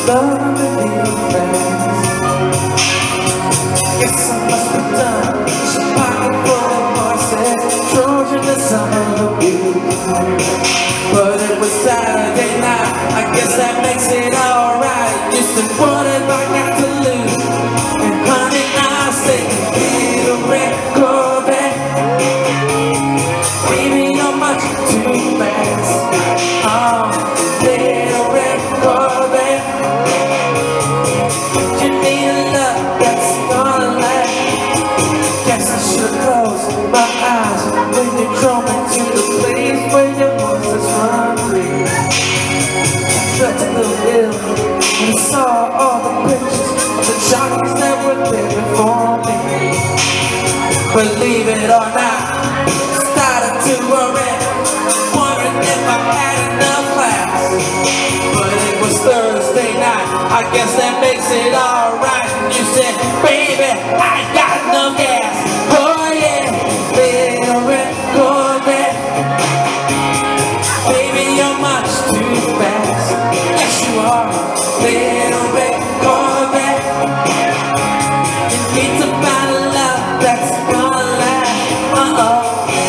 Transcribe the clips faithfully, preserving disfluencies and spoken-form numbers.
love me real fast. Guess I must be done. She pocket full of horses, Trojan the summer of you. But it was Saturday night, I guess that makes it alright. You said, what have I got to lose? And honey, I said, little red Corvette. Baby, you're much too fast. Oh, little red Corvette. You need a love that's gonna last. Guess I should close my eyes when you drove me to the place where your voices run free. I felt a little ill and saw all the pictures of the jockeys that were there before me. Believe it or not, started to worry, wondering if I had enough class. But it was Thursday night, I guess that makes it alright. And you said, baby, I got no gas. Oh yeah, little red Corvette. Baby, you're much too fast. Yes, you are, little red Corvette. You need to find a love that's gonna last. Uh-oh.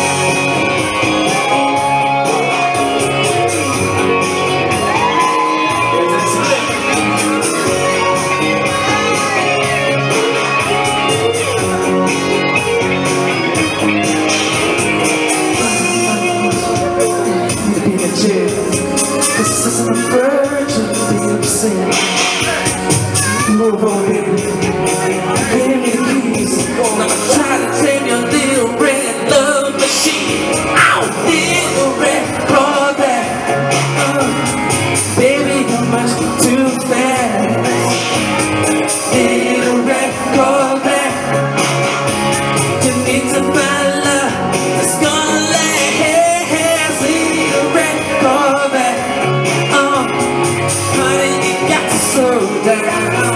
This isn't a virgin being obscene. Move on, baby. Give me the keys. Now I'm trying to tame your little red love machine. Ow! Little red Corvette. Uh, baby, you're much too fast. Little red Corvette. You need to find a love that's gonna last. Little red Corvette. Slow down.